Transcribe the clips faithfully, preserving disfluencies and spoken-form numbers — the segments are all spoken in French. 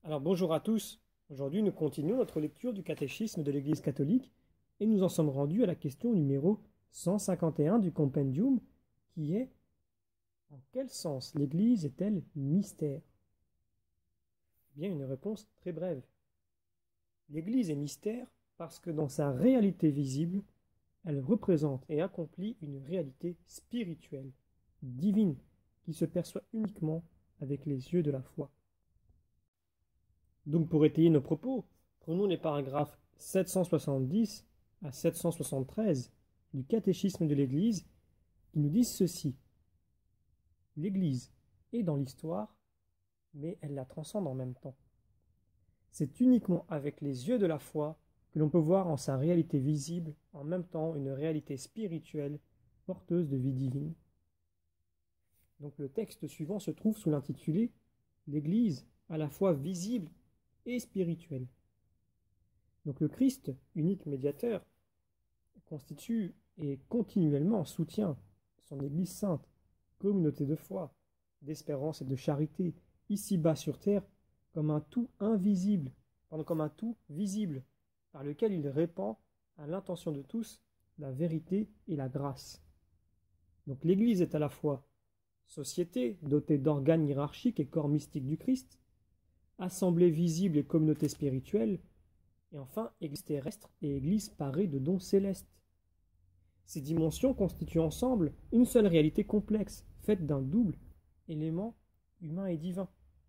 Alors bonjour à tous. Aujourd'hui nous continuons notre lecture du catéchisme de l'Église catholique et nous en sommes rendus à la question numéro cent cinquante et un du compendium qui est: en quel sens l'Église est-elle mystère? Bien, une réponse très brève. L'Église est mystère parce que dans sa réalité visible, elle représente et accomplit une réalité spirituelle, divine, qui se perçoit uniquement avec les yeux de la foi. Donc pour étayer nos propos, prenons les paragraphes sept cent soixante-dix à sept cent soixante-treize du catéchisme de l'Église qui nous disent ceci. L'Église est dans l'histoire, mais elle la transcende en même temps. C'est uniquement avec les yeux de la foi que l'on peut voir en sa réalité visible en même temps une réalité spirituelle porteuse de vie divine. Donc le texte suivant se trouve sous l'intitulé « L'Église à la fois visible et spirituelle ». Donc le Christ, unique médiateur, constitue et continuellement soutient son Église sainte, communauté de foi, d'espérance et de charité, ici-bas sur terre, comme un tout invisible, pardon, comme un tout visible, par lequel il répand à l'intention de tous la vérité et la grâce. Donc l'Église est à la fois société dotée d'organes hiérarchiques et corps mystiques du Christ, assemblée visible et communauté spirituelle, et enfin Église terrestre et Église parée de dons célestes. Ces dimensions constituent ensemble une seule réalité complexe, faite d'un double élément humain et divin.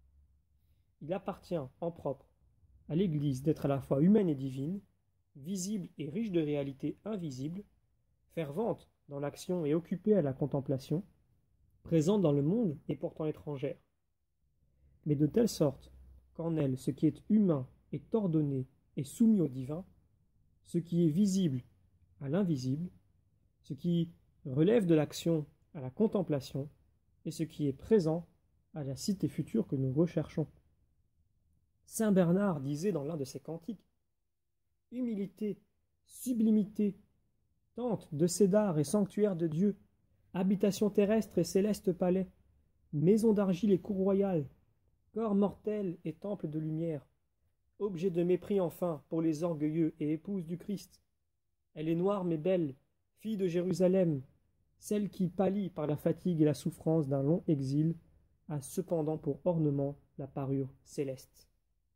Il appartient en propre à l'Église d'être à la fois humaine et divine, visible et riche de réalités invisibles, fervente dans l'action et occupée à la contemplation, présente dans le monde et pourtant étrangère. Mais de telle sorte qu'en elle, ce qui est humain est ordonné et soumis au divin, ce qui est visible à l'invisible, ce qui relève de l'action à la contemplation, et ce qui est présent à la cité future que nous recherchons. Saint Bernard disait dans l'un de ses cantiques: « Humilité, sublimité, tente de cédar et sanctuaire de Dieu, habitation terrestre et céleste palais, maison d'argile et cour royale, corps mortel et temple de lumière, objet de mépris enfin pour les orgueilleux et épouse du Christ. Elle est noire mais belle, fille de Jérusalem, celle qui pâlit par la fatigue et la souffrance d'un long exil, a cependant pour ornement la parure céleste. »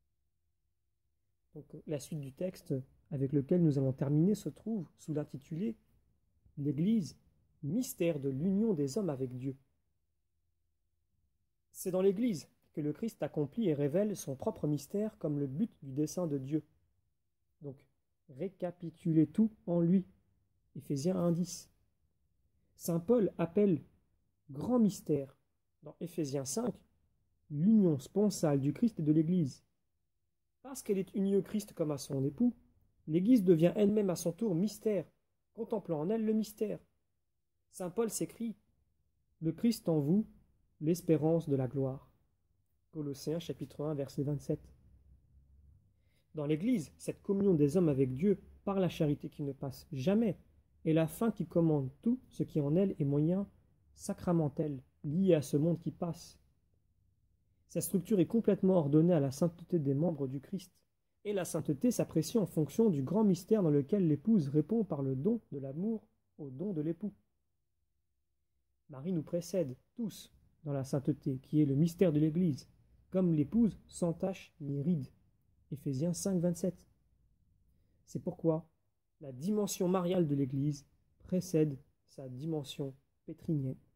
Donc, la suite du texte avec lequel nous allons terminer se trouve sous l'intitulé « L'Église, mystère de l'union des hommes avec Dieu ». C'est dans l'Église que le Christ accomplit et révèle son propre mystère comme le but du dessein de Dieu. Donc, récapituler tout en lui. Éphésiens un dix. Saint Paul appelle grand mystère, dans Éphésiens cinq, l'union sponsale du Christ et de l'Église. Parce qu'elle est unie au Christ comme à son époux, l'Église devient elle-même à son tour mystère, contemplant en elle le mystère. Saint Paul s'écrie « Le Christ en vous, l'espérance de la gloire ». Colossiens chapitre un, verset vingt-sept. Dans l'Église, cette communion des hommes avec Dieu, par la charité qui ne passe jamais, est la fin qui commande tout ce qui en elle est moyen sacramentel, lié à ce monde qui passe. Sa structure est complètement ordonnée à la sainteté des membres du Christ, et la sainteté s'apprécie en fonction du grand mystère dans lequel l'épouse répond par le don de l'amour au don de l'époux. Marie nous précède tous dans la sainteté, qui est le mystère de l'Église, comme l'épouse sans tache ni ride. Éphésiens cinq, vingt-sept. C'est pourquoi la dimension mariale de l'Église précède sa dimension pétrinienne.